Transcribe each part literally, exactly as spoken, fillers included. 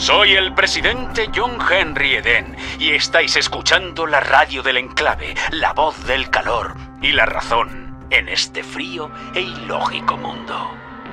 Soy el presidente John Henry Eden y estáis escuchando la radio del Enclave, la voz del calor y la razón en este frío e ilógico mundo.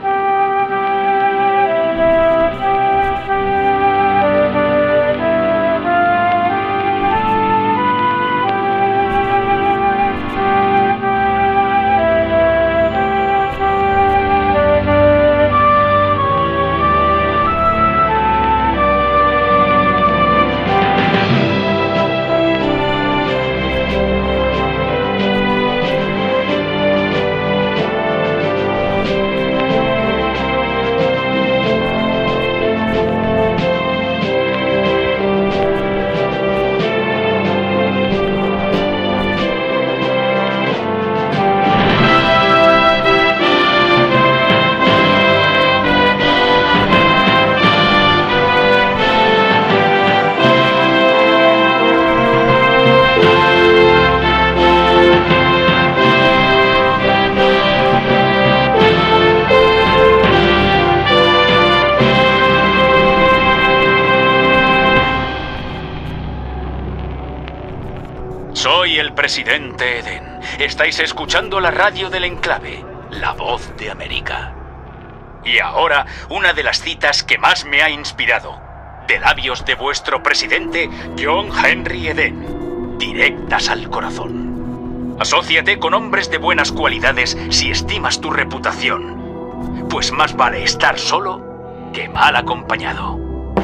Soy el presidente Eden. Estáis escuchando la radio del Enclave, la voz de América. Y ahora, una de las citas que más me ha inspirado, de labios de vuestro presidente John Henry Eden, directas al corazón. Asóciate con hombres de buenas cualidades si estimas tu reputación, pues más vale estar solo que mal acompañado.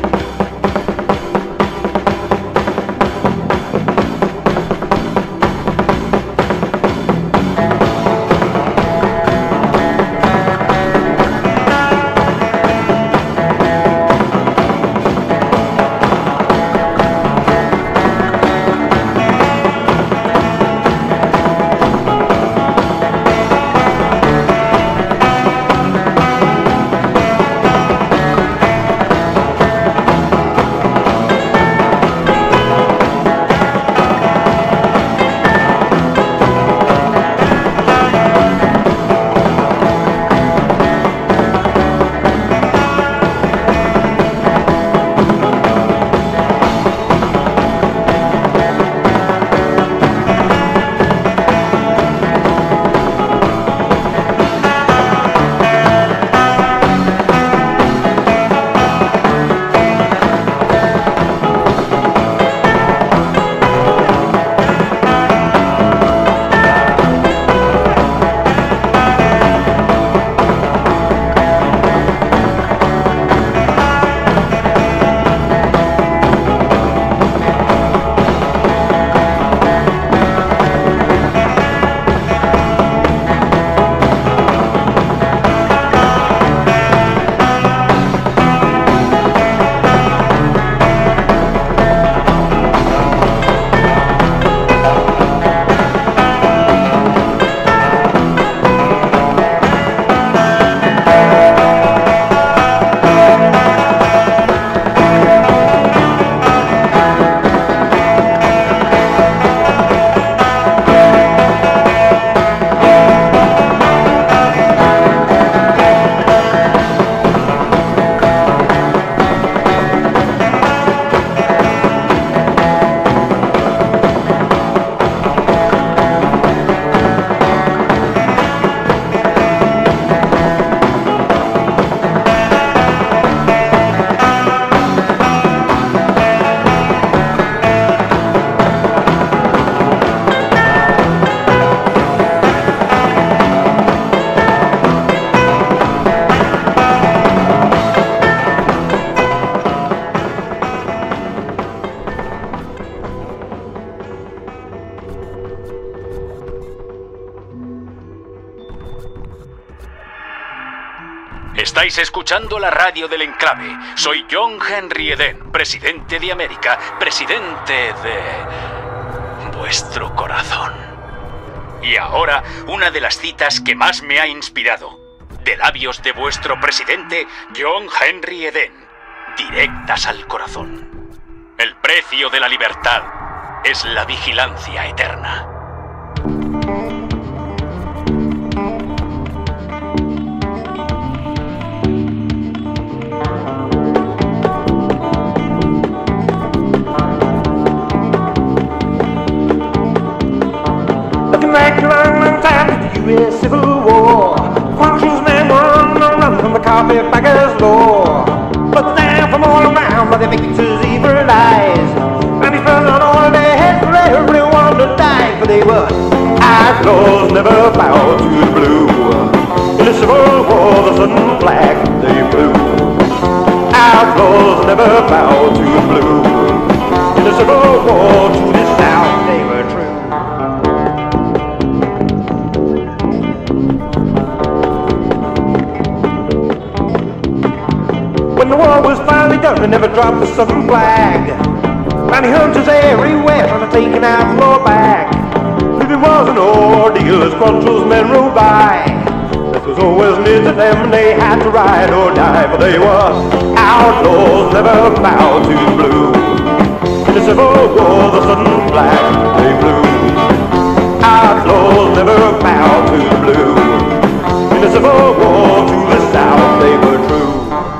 Estáis escuchando la radio del Enclave. Soy John Henry Eden, presidente de América, presidente de vuestro corazón. Y ahora, una de las citas que más me ha inspirado, de labios de vuestro presidente John Henry Eden, directas al corazón. El precio de la libertad es la vigilancia eterna. be civil war. Conscious men run, run from the carpetbagger's law. But they're from all around by the victors' evil eyes. And he's burning on their heads for everyone to die. For they were outlaws, never bow to the blue. In the civil war, the sudden flag they flew. Outlaws never bow to the blue. In the civil war, to the south they were true. When the war was finally done, they never dropped the southern flag. Bounty hunters everywhere trying to take an outlaw back. Living was an ordeal as Quantrill's men rode by. This was always near to them and they had to ride or die. For they were outlaws, never bow to the blue. In the civil war, the sudden flag they flew. Outlaws never bow to the blue. In the civil war, to the south they were true.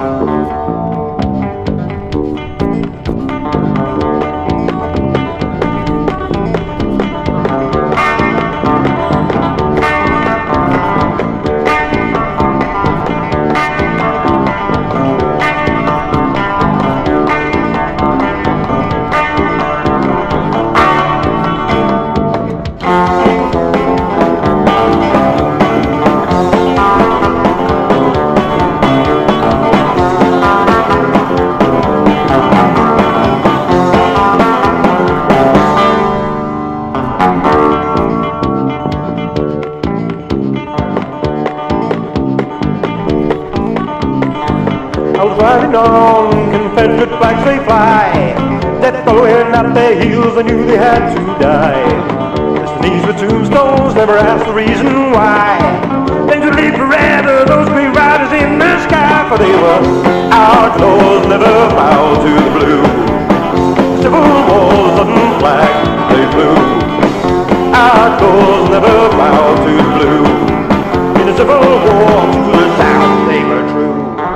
Riding on, Confederate flags they fly. Death following at their heels, they knew they had to die. Destinies were tombstones, never asked the reason why. Then to live forever, those great riders in the sky. For they were outlaws, never bow to the blue. Civil war, sudden flag they flew. Outlaws, never bow to the blue. In the civil war, to the south they were true.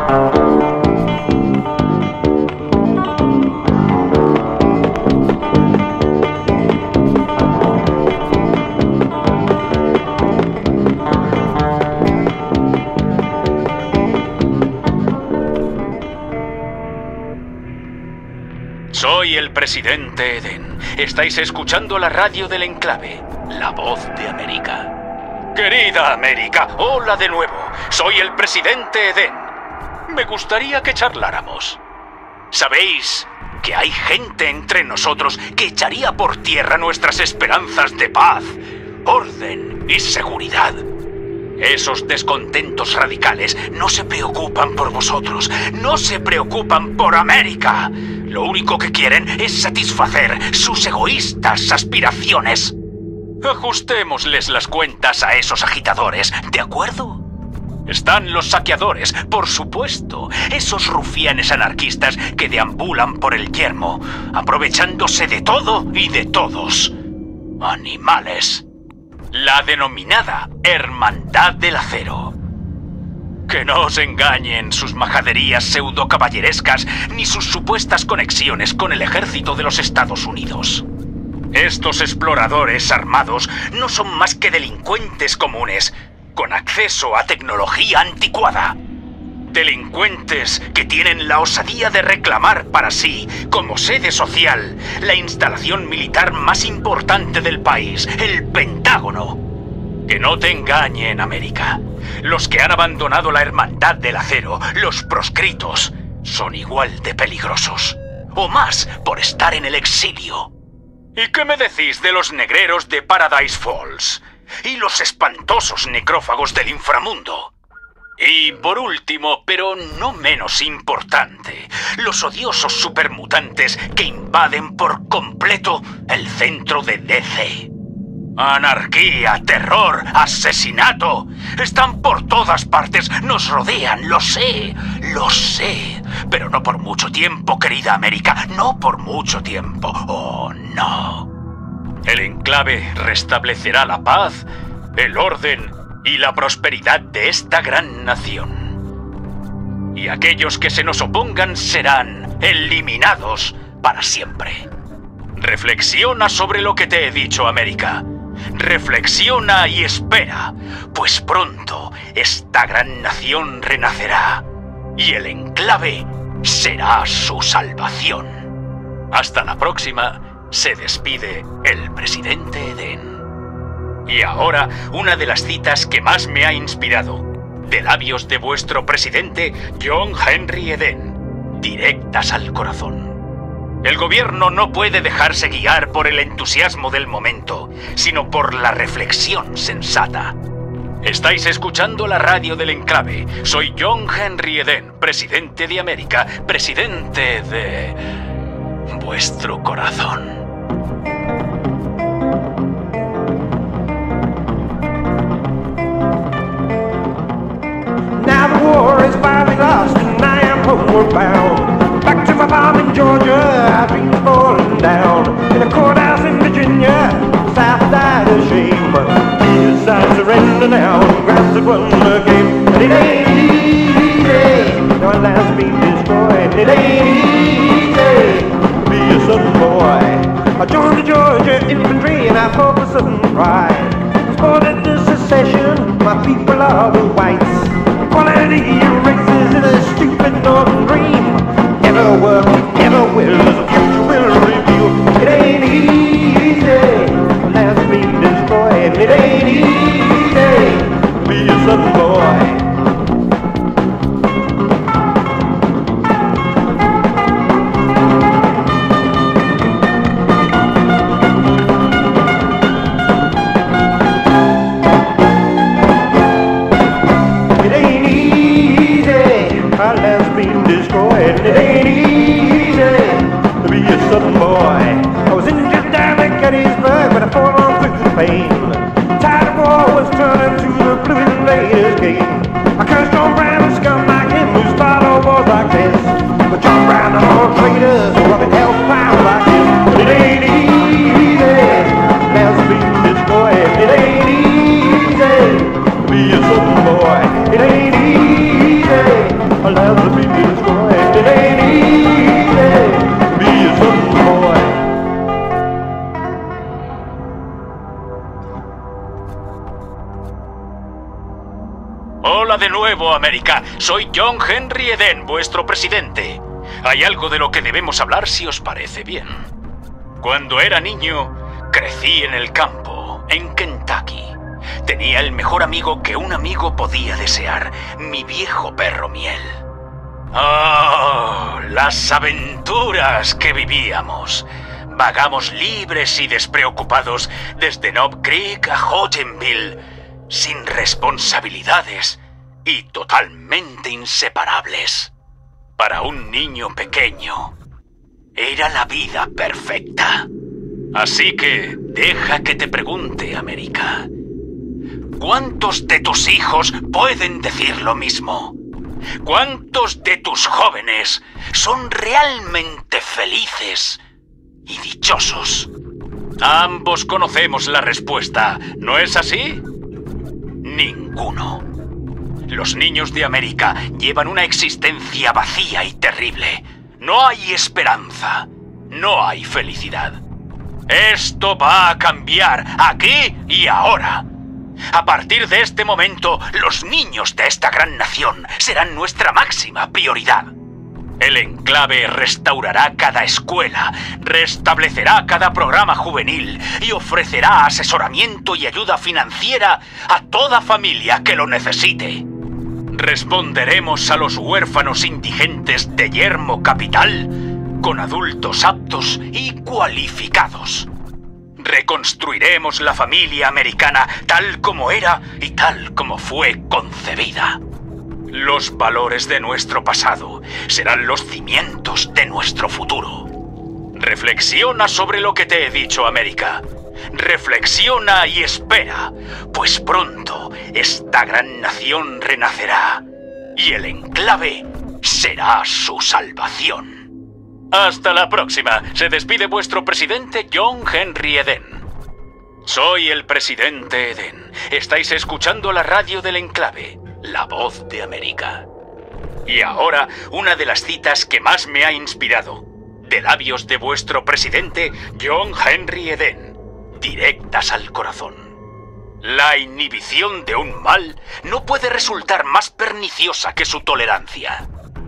Soy el presidente Eden. Estáis escuchando la radio del Enclave, la voz de América. Querida América, hola de nuevo. Soy el presidente Eden. Me gustaría que charláramos. ¿Sabéis que hay gente entre nosotros que echaría por tierra nuestras esperanzas de paz, orden y seguridad? Esos descontentos radicales no se preocupan por vosotros, no se preocupan por América. Lo único que quieren es satisfacer sus egoístas aspiraciones. Ajustémosles las cuentas a esos agitadores, ¿de acuerdo? Están los saqueadores, por supuesto, esos rufianes anarquistas que deambulan por el yermo, aprovechándose de todo y de todos. Animales. La denominada Hermandad del Acero. Que no os engañen sus majaderías pseudo-caballerescas ni sus supuestas conexiones con el ejército de los Estados Unidos. Estos exploradores armados no son más que delincuentes comunes, con acceso a tecnología anticuada. Delincuentes que tienen la osadía de reclamar para sí, como sede social, la instalación militar más importante del país, el Pentágono. Que no te engañen, América. Los que han abandonado la Hermandad del Acero, los proscritos, son igual de peligrosos. O más por estar en el exilio. ¿Y qué me decís de los negreros de Paradise Falls? Y los espantosos necrófagos del inframundo. Y por último, pero no menos importante, los odiosos supermutantes que invaden por completo el centro de D C. Anarquía, terror, asesinato. Están por todas partes, nos rodean, lo sé, lo sé. Pero no por mucho tiempo, querida América, no por mucho tiempo. Oh, no. El Enclave restablecerá la paz, el orden y la prosperidad de esta gran nación. Y aquellos que se nos opongan serán eliminados para siempre. Reflexiona sobre lo que te he dicho, América. reflexiona y espera, pues pronto esta gran nación renacerá y el enclave será su salvación. Hasta la próxima, se despide el presidente Eden. Y ahora, una de las citas que más me ha inspirado, de labios de vuestro presidente John Henry Eden, directas al corazón. El gobierno no puede dejarse guiar por el entusiasmo del momento, sino por la reflexión sensata. Estáis escuchando la radio del Enclave. Soy John Henry Eden, presidente de América, presidente de vuestro corazón. Now the war is finally lost and I am homeward bound. Back to my farm in Georgia, I've been falling down. In a courthouse in Virginia, South died of shame. Yes, I surrender now and grasp the one game. And it ain't easy, no land's been destroyed. It ain't easy to be a southern boy. I joined the Georgia infantry and I fought for southern pride. Supported the secession, my people are the whites. Equality erases in a stupid northern dream. Never work, never will, as the future will reveal. It ain't easy, the land's been destroyed. It ain't easy to be a southern boy. Tide of war was turning to the blue invaders' game. I cursed John Brown, a scum like him who started all wars like this. But John Brown and all traitors were rubbing hell clowns like him. But it ain't easy, land's been destroyed. It ain't easy to be a southern boy. It ain't easy, land's been destroyed. It ain't easy to be a southern boy. Hola de nuevo, América. Soy John Henry Eden, vuestro presidente. Hay algo de lo que debemos hablar si os parece bien. Cuando era niño, crecí en el campo, en Kentucky. Tenía el mejor amigo que un amigo podía desear, mi viejo perro Miel. ¡Oh! Las aventuras que vivíamos. Vagamos libres y despreocupados desde Knob Creek a Hodgenville, sin responsabilidades y totalmente inseparables. Para un niño pequeño, era la vida perfecta. Así que, deja que te pregunte, América. ¿Cuántos de tus hijos pueden decir lo mismo? ¿Cuántos de tus jóvenes son realmente felices y dichosos? Ambos conocemos la respuesta, ¿no es así? Ninguno. Los niños de América llevan una existencia vacía y terrible. No hay esperanza. No hay felicidad. Esto va a cambiar aquí y ahora. A partir de este momento, los niños de esta gran nación serán nuestra máxima prioridad. El Enclave restaurará cada escuela, restablecerá cada programa juvenil y ofrecerá asesoramiento y ayuda financiera a toda familia que lo necesite. Responderemos a los huérfanos indigentes de Yermo Capital con adultos aptos y cualificados. Reconstruiremos la familia americana tal como era y tal como fue concebida. Los valores de nuestro pasado serán los cimientos de nuestro futuro. Reflexiona sobre lo que te he dicho, América. Reflexiona y espera, pues pronto esta gran nación renacerá y el Enclave será su salvación. Hasta la próxima. Se despide vuestro presidente John Henry Eden. Soy el presidente Eden. Estáis escuchando la radio del Enclave, la voz de América. Y ahora, una de las citas que más me ha inspirado, de labios de vuestro presidente John Henry Eden, directas al corazón. La inhibición de un mal no puede resultar más perniciosa que su tolerancia.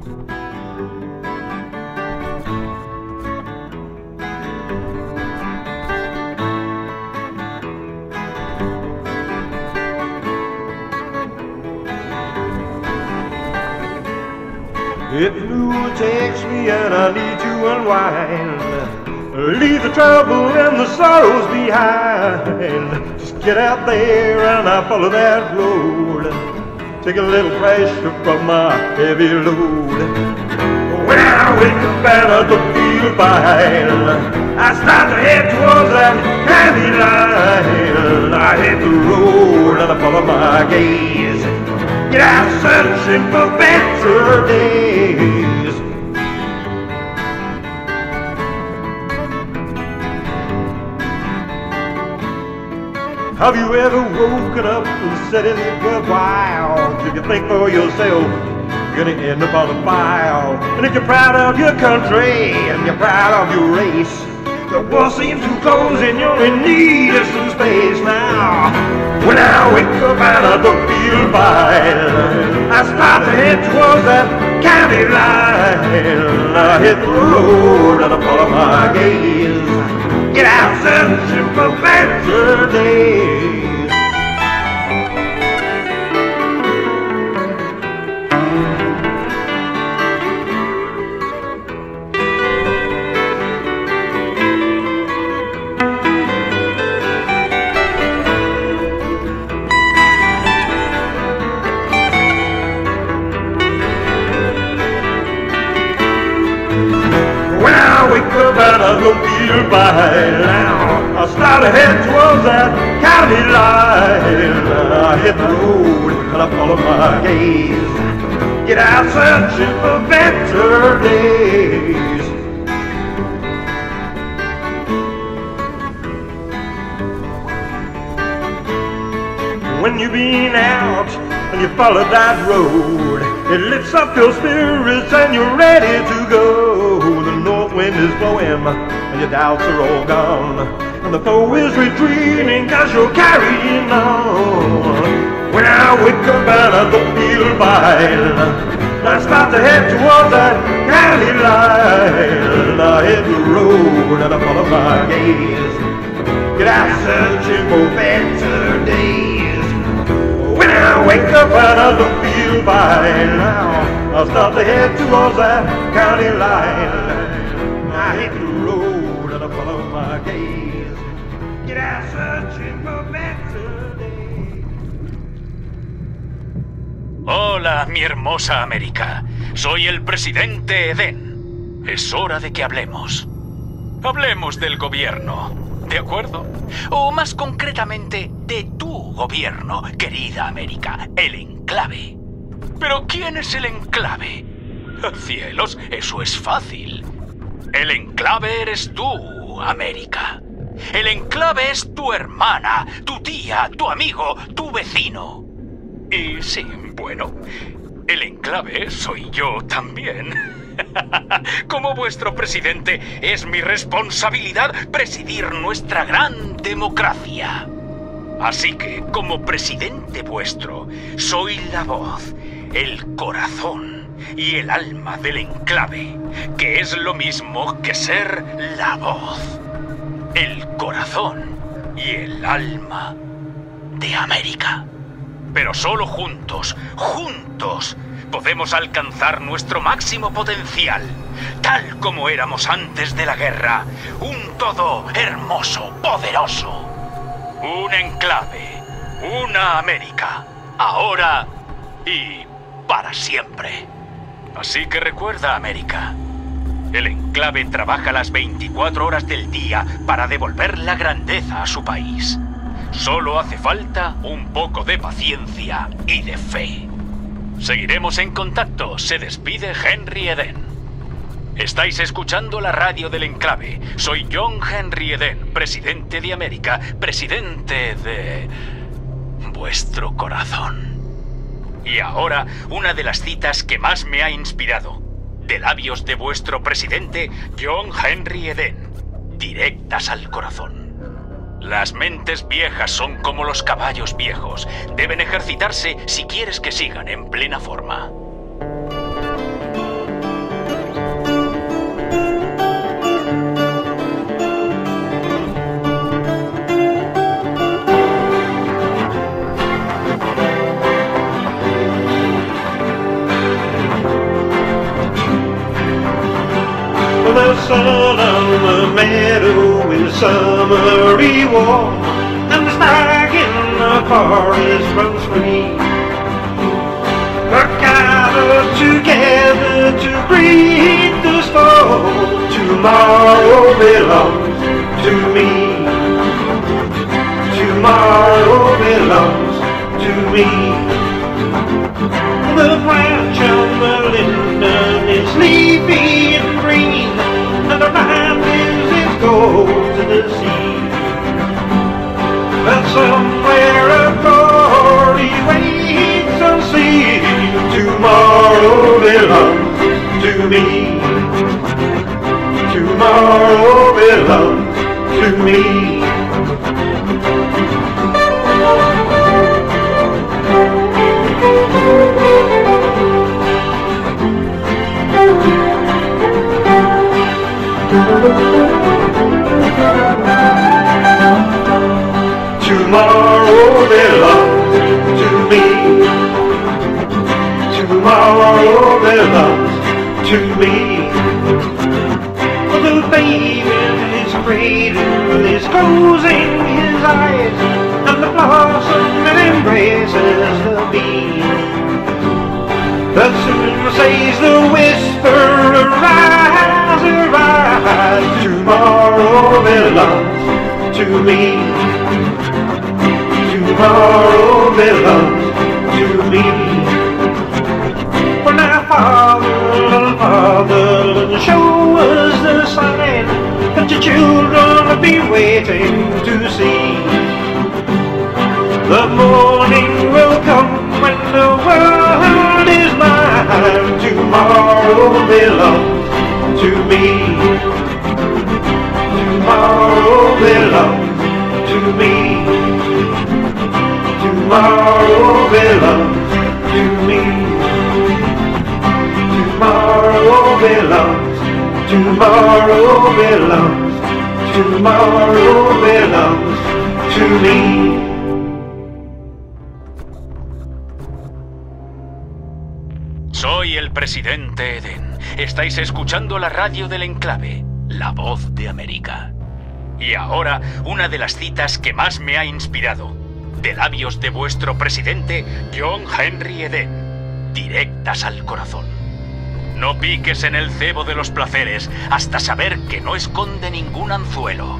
If blue takes me and I need to unwind, leave the trouble and the sorrows behind. Just get out there and I follow that road. Take a little pressure from my heavy load. When I wake up and I don't feel fine, I start to head towards that heavy line. I hit the road and I follow my gaze. Get out searching for better days. Have you ever woken up and said it's worthwhile? If you think for yourself, you're gonna end up on a file. And if you're proud of your country and you're proud of your race, the war seems too close and you're in need of some space now. When I wake up and I don't feel fine, I start to head towards that county line. I hit the road and I follow my gaze. Get out searching for better days. But I don't feel fine now. I start to head towards that county line. I hit the road and I follow my gaze. Get out searching for better days. When you've been out and you follow that road, it lifts up your spirits and you're ready to go. The north wind is blowing and your doubts are all gone, and the foe is retreating cause you're carrying on. When I wake up and I don't feel fine, I start to head towards that county line. I hit the road and I follow my gaze. Get out searching for better days. When I wake up and I don't feel fine now, I'll start to head towards that county line. I hit the road and I follow my gaze. Get out searching for better days. Hola, mi hermosa América. Soy el presidente Eden. Es hora de que hablemos. Hablemos del gobierno, ¿de acuerdo? O más concretamente, de tu gobierno, querida América, el Enclave. ¿Pero quién es el Enclave? Cielos, eso es fácil. El Enclave eres tú, América. El Enclave es tu hermana, tu tía, tu amigo, tu vecino. Y sí, bueno, el Enclave soy yo también. Como vuestro presidente, es mi responsabilidad presidir nuestra gran democracia. Así que, como presidente vuestro, soy la voz, el corazón y el alma del Enclave, que es lo mismo que ser la voz, el corazón y el alma de América. Pero solo juntos, juntos, podemos alcanzar nuestro máximo potencial, tal como éramos antes de la guerra, un todo hermoso, poderoso. Un enclave, una América, ahora y para siempre. Así que recuerda, América, el Enclave trabaja las veinticuatro horas del día para devolver la grandeza a su país. Solo hace falta un poco de paciencia y de fe. Seguiremos en contacto. Se despide Henry Eden. Estáis escuchando la radio del Enclave. Soy John Henry Eden, presidente de América, presidente de vuestro corazón. Y ahora, una de las citas que más me ha inspirado, de labios de vuestro presidente, John Henry Eden, directas al corazón. Las mentes viejas son como los caballos viejos. Deben ejercitarse si quieres que sigan en plena forma. The sun on the meadow is summery warm, and the stag in the forest runs free. They're gathered together to greet the storm. Tomorrow belongs to me. Tomorrow belongs to me. The branch on the linden is leafy and green, and the man gives his gold to the sea. But somewhere a glory waits unseen. Tomorrow belongs to me. Tomorrow belongs to me. Tomorrow belongs to me. Tomorrow belongs to me. The babe in his cradle is closing his eyes, and the blossom embraces the bee. But soon says the whisper, arise, arise. Tomorrow belongs to me. Tomorrow belongs to me. For now, Father, Father, show us the sign that your children have been waiting to see. The morning will come when the world is mine. Tomorrow belongs to me. Tomorrow belongs to me. Tomorrow belongs to me. Tomorrow belongs, tomorrow belongs, tomorrow belongs to me. Soy el presidente Eden. Estáis escuchando la radio del Enclave, la voz de América. Y ahora, una de las citas que más me ha inspirado, de labios de vuestro presidente John Henry Eden, directas al corazón. No piques en el cebo de los placeres hasta saber que no esconde ningún anzuelo.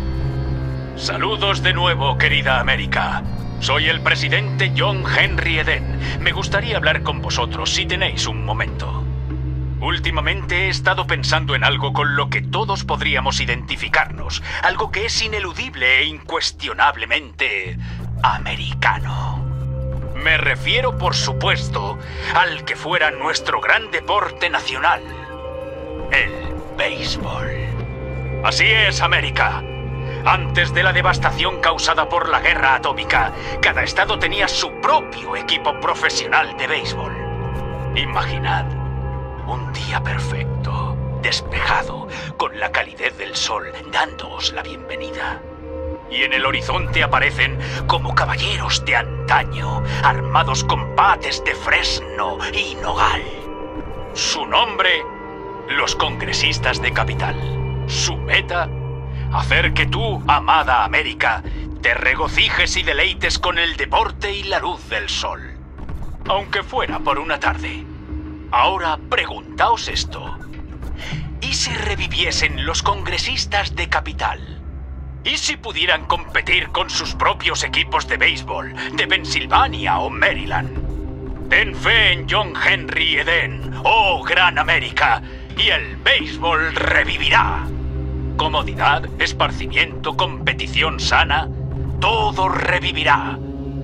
Saludos de nuevo, querida América. Soy el presidente John Henry Eden. Me gustaría hablar con vosotros si tenéis un momento. Últimamente he estado pensando en algo con lo que todos podríamos identificarnos, algo que es ineludible e incuestionablemente americano. Me refiero, por supuesto, al que fuera nuestro gran deporte nacional, el béisbol. Así es, América. Antes de la devastación causada por la guerra atómica, cada estado tenía su propio equipo profesional de béisbol. Imaginad un día perfecto, despejado, con la calidez del sol dándoos la bienvenida. Y en el horizonte aparecen, como caballeros de antaño, armados con bates de fresno y nogal. Su nombre, los congresistas de Capital. Su meta, hacer que tú, amada América, te regocijes y deleites con el deporte y la luz del sol. Aunque fuera por una tarde. Ahora preguntaos esto. ¿Y si reviviesen los congresistas de Capital? ¿Y si pudieran competir con sus propios equipos de béisbol de Pensilvania o Maryland? Ten fe en John Henry Eden, oh gran América, y el béisbol revivirá. Comodidad, esparcimiento, competición sana, todo revivirá.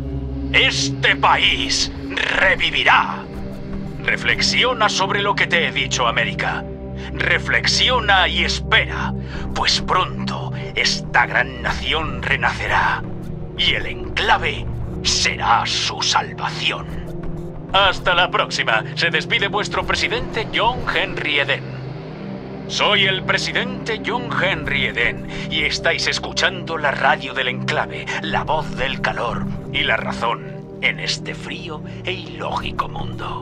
Este país revivirá. Reflexiona sobre lo que te he dicho, América. Reflexiona y espera, pues pronto esta gran nación renacerá y el enclave será su salvación. Hasta la próxima. Se despide vuestro presidente John Henry Eden. Soy el presidente John Henry Eden y estáis escuchando la radio del enclave, la voz del calor y la razón en este frío e ilógico mundo.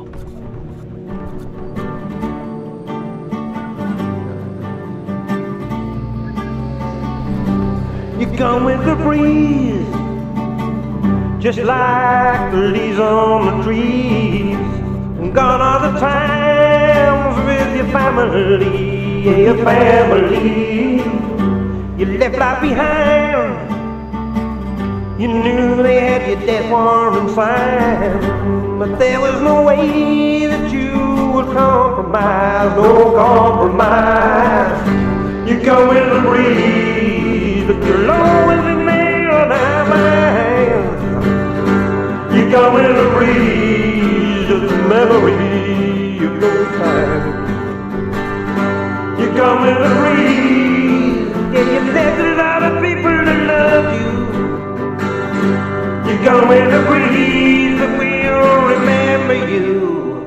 You come with the breeze, just like the leaves on the trees. Gone are the times with your family, yeah, your family. You left life behind, you knew they had your death warrant signed, but there was no way that you would compromise, no compromise. You come with the breeze, but you'll always be there on our minds. You come with the breeze, just a memory of those times. You come with the breeze, yeah, you left a lot of people that loved you. You come with the breeze, but we'll remember you.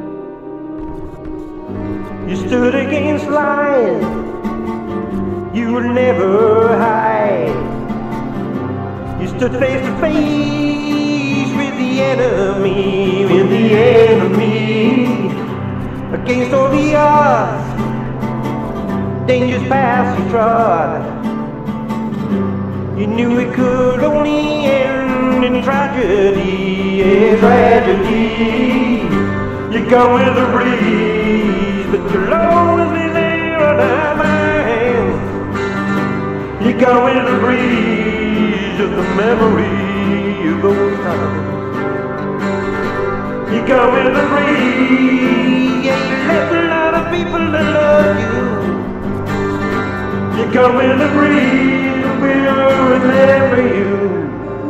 You stood against lies you would never hide. You stood face to face with the enemy, with the enemy. Against all the odds, dangers past you trod. You knew it could only end in tragedy, yeah, tragedy. You come with the breeze, but you'll always be there on our minds. You come with the breeze, just a memory of those times. You come with the breeze, yeah, you left a lot of people that love you. You come with the breeze, and we'll remember you.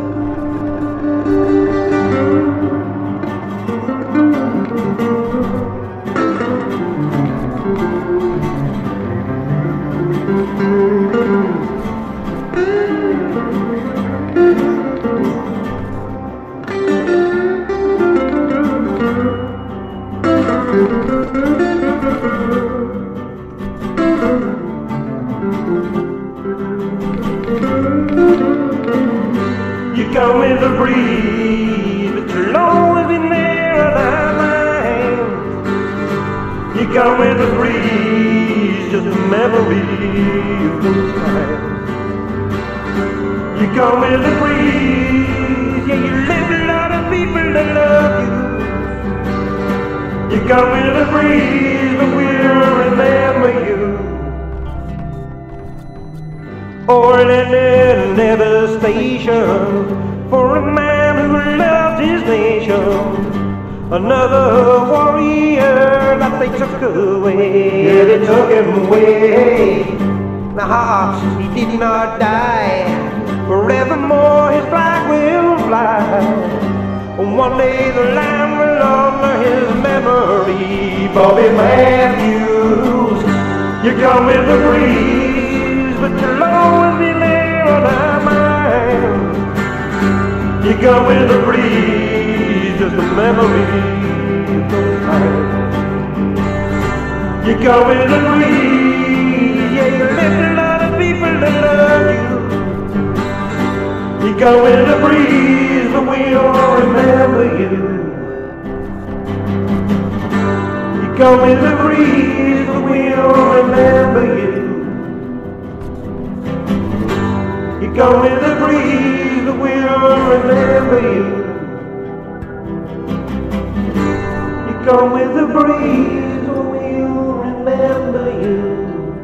You come with the breeze, but you'll always be there on our minds. You come with the breeze, just a memory of those times. You come with the breeze, yeah, you left a lot of people that love you. You come with the breeze, but we'll remember you. Or in devastation for a man who loved his nation. Another warrior that they took away, yeah, they took him away. The hearts, he did not die, forevermore his flag will fly. One day the land will honor his memory. Bobby Matthews, you come with the breeze, but you'll always be there on our mind. You come with the breeze, just a memory of those times. You come with the breeze, yeah, you left a lot of people that love you. You come with the breeze, but we'll remember you. You come with the breeze, but we'll remember you. You come with the breeze, but we'll remember you. You come with the breeze, but we'll remember you.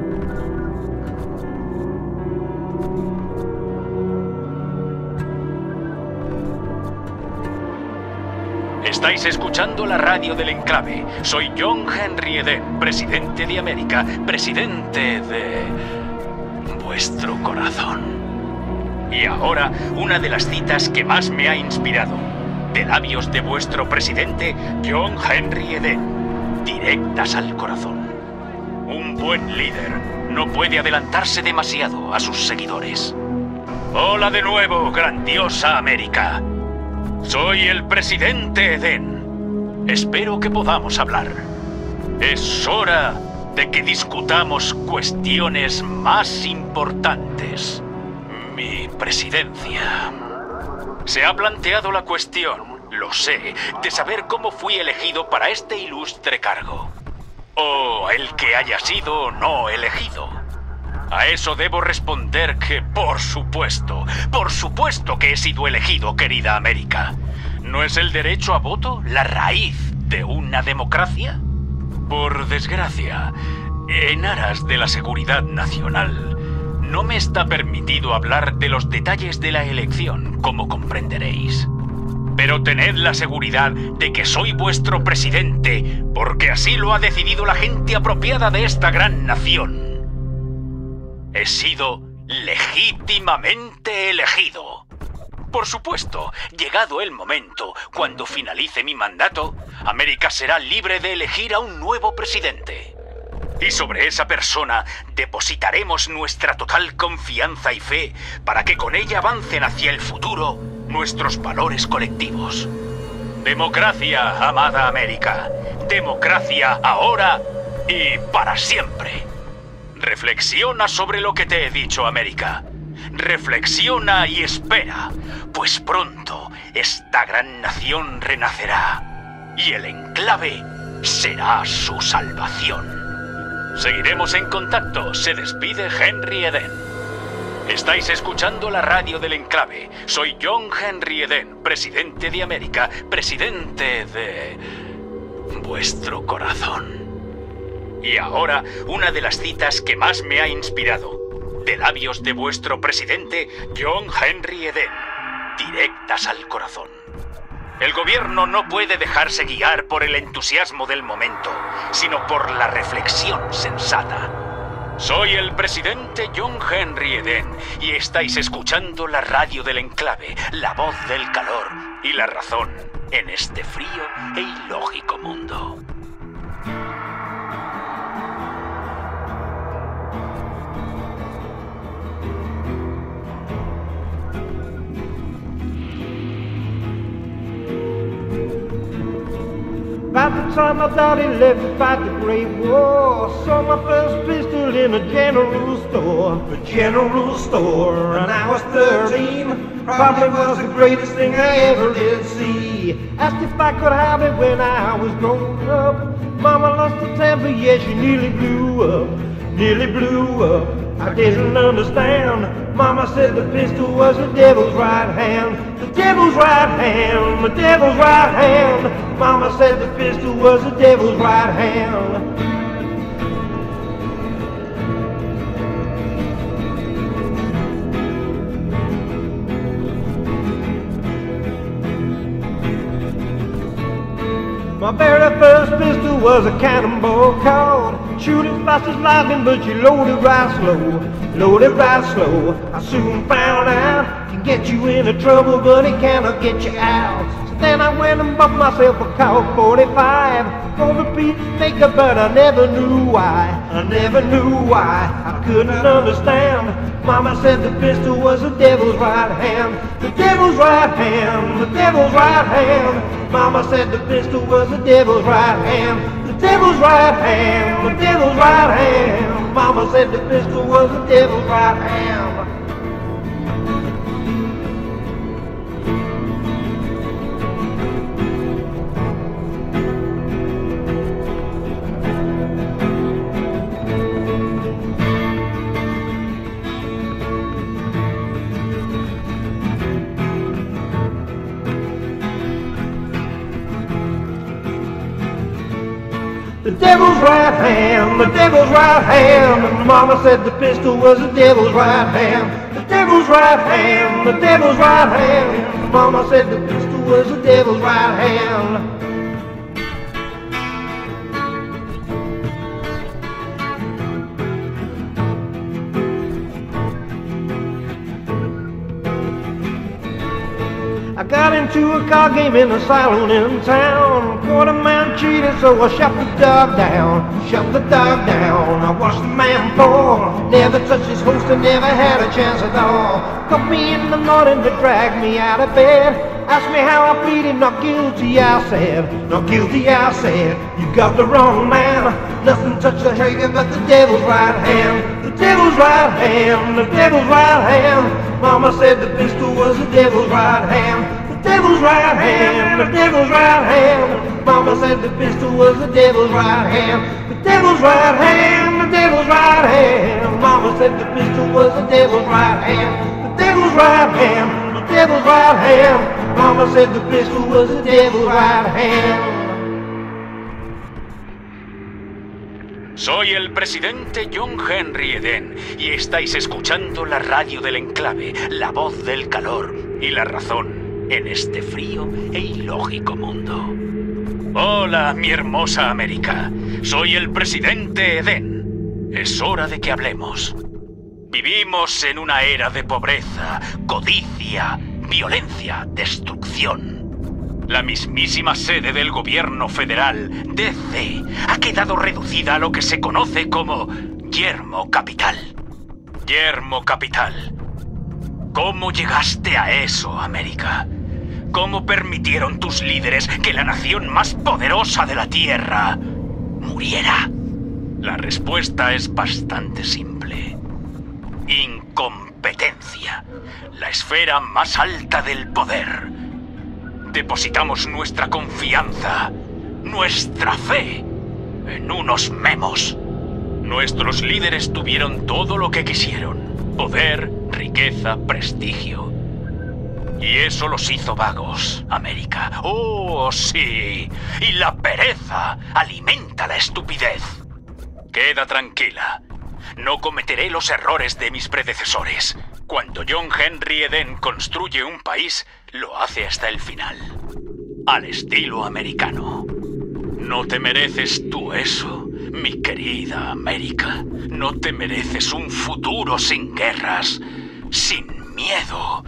Estáis escuchando la radio del enclave. Soy John Henry Eden, presidente de América, presidente de vuestro corazón. Y ahora, una de las citas que más me ha inspirado, de labios de vuestro presidente John Henry Eden, directas al corazón. Un buen líder no puede adelantarse demasiado a sus seguidores. Hola de nuevo, grandiosa América. Soy el presidente Eden. Espero que podamos hablar. Es hora de que discutamos cuestiones más importantes. Mi presidencia. Se ha planteado la cuestión, lo sé, de saber cómo fui elegido para este ilustre cargo. O el que haya sido no elegido. A eso debo responder que, por supuesto, por supuesto que he sido elegido, querida América. ¿No es el derecho a voto la raíz de una democracia? Por desgracia, en aras de la seguridad nacional, no me está permitido hablar de los detalles de la elección, como comprenderéis. Pero tened la seguridad de que soy vuestro presidente, porque así lo ha decidido la gente apropiada de esta gran nación. He sido legítimamente elegido. Por supuesto, llegado el momento, cuando finalice mi mandato, América será libre de elegir a un nuevo presidente. Y sobre esa persona depositaremos nuestra total confianza y fe para que con ella avancen hacia el futuro nuestros valores colectivos. Democracia, amada América. Democracia ahora y para siempre. Reflexiona sobre lo que te he dicho, América. Reflexiona y espera, pues pronto esta gran nación renacerá y el enclave será su salvación. Seguiremos en contacto. Se despide Henry Eden. Estáis escuchando la radio del enclave. Soy John Henry Eden, presidente de América, presidente de vuestro corazón. Y ahora, una de las citas que más me ha inspirado, de labios de vuestro presidente, John Henry Eden, directas al corazón. El gobierno no puede dejarse guiar por el entusiasmo del momento, sino por la reflexión sensata. Soy el presidente John Henry Eden y estáis escuchando la radio del enclave, la voz del calor y la razón en este frío e ilógico mundo. About the time my daddy left to fight the Great War, saw my first pistol in a general store. A general store, and I was thirteen. Probably was the greatest thing I ever did see. Asked if I could have it when I was grown up. Mama lost her temper, yeah, she nearly blew up. Nearly blew up. I didn't understand. Mama said the pistol was the devil's right hand. The devil's right hand, the devil's right hand. Mama said the pistol was the devil's right hand. My very first pistol was a cannonball called. Shoot as fast as lightning, but you load it right slow. Load it right slow. I soon found out can get you into trouble, but it cannot get you out. So then I went and bought myself a Colt forty-five. For the peacemaker, but I never knew why. I never knew why. I couldn't understand. Mama said the pistol was the devil's right hand. The devil's right hand. The devil's right hand. Mama said the pistol was the devil's right hand. The devil's right hand. The devil's right hand. Mama said the pistol was the devil's right hand. The devil's right hand, the devil's right hand. And Mama said the pistol was the devil's right hand. The devil's right hand, the devil's right hand. Mama said the pistol was the devil's right hand. I Got into a card game in a saloon in town. Caught a man cheating, so I shot the dog down. Shot the dog down. I watched the man fall. Never touched his host and never had a chance at all. Caught me in the morning to drag me out of bed. Asked me how I pleaded, not guilty, I said. Not guilty, I said. You got the wrong man. Nothing touched the trigger but the devil's right hand. The devil's right hand. The devil's right hand. Mama said the pistol was the devil's right hand. The devil's right hand. The devil's right hand. Mama said the pistol was the devil's right hand. The devil's right hand. The devil's right hand. Mama said the pistol was the devil's right hand. The devil's right hand. The devil's right hand. Mama said the pistol was the devil's right hand. Soy el presidente John Henry Eden y estáis escuchando la radio del Enclave, la voz del calor y la razón en este frío e ilógico mundo. Hola, mi hermosa América. Soy el presidente Eden. Es hora de que hablemos. Vivimos en una era de pobreza, codicia, violencia, destrucción. La mismísima sede del gobierno federal, D C, ha quedado reducida a lo que se conoce como yermo capital. Yermo capital. ¿Cómo llegaste a eso, América? ¿Cómo permitieron tus líderes que la nación más poderosa de la Tierra muriera? La respuesta es bastante simple. Incompetencia. La esfera más alta del poder. Depositamos nuestra confianza, nuestra fe, en unos memos. Nuestros líderes tuvieron todo lo que quisieron. Poder, riqueza, prestigio. Y eso los hizo vagos, América. ¡Oh, sí! Y la pereza alimenta la estupidez. Queda tranquila. No cometeré los errores de mis predecesores. Cuando John Henry Eden construye un país, lo hace hasta el final. Al estilo americano. No te mereces tú eso, mi querida América. No te mereces un futuro sin guerras, sin miedo,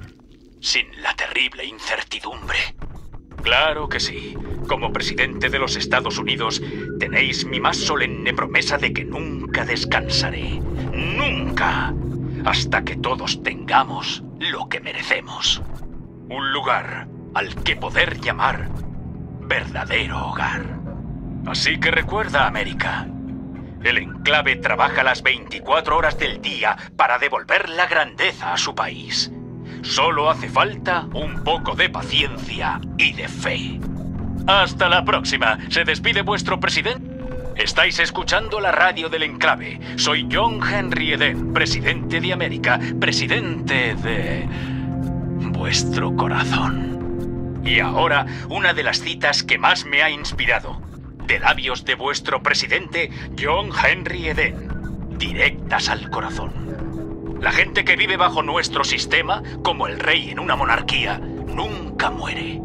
sin la terrible incertidumbre. Claro que sí. Como presidente de los Estados Unidos, tenéis mi más solemne promesa de que nunca descansaré. ¡Nunca! Hasta que todos tengamos lo que merecemos. Un lugar al que poder llamar verdadero hogar. Así que recuerda, América, el Enclave trabaja las veinticuatro horas del día para devolver la grandeza a su país. Solo hace falta un poco de paciencia y de fe. Hasta la próxima. Se despide vuestro presidente. Estáis escuchando la radio del Enclave. Soy John Henry Eden, presidente de América, presidente de vuestro corazón. Y ahora, una de las citas que más me ha inspirado, de labios de vuestro presidente John Henry Eden, directas al corazón. La gente que vive bajo nuestro sistema, como el rey en una monarquía, nunca muere.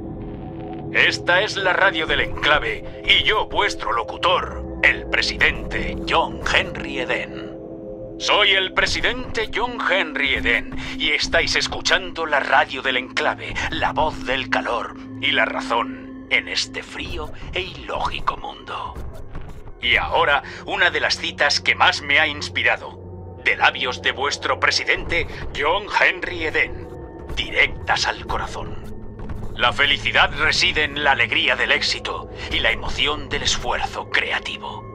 Esta es la radio del Enclave y yo, vuestro locutor, el presidente John Henry Eden. Soy el presidente John Henry Eden y estáis escuchando la radio del Enclave, la voz del calor y la razón en este frío e ilógico mundo. Y ahora, una de las citas que más me ha inspirado, de labios de vuestro presidente John Henry Eden, directas al corazón. La felicidad reside en la alegría del éxito y la emoción del esfuerzo creativo.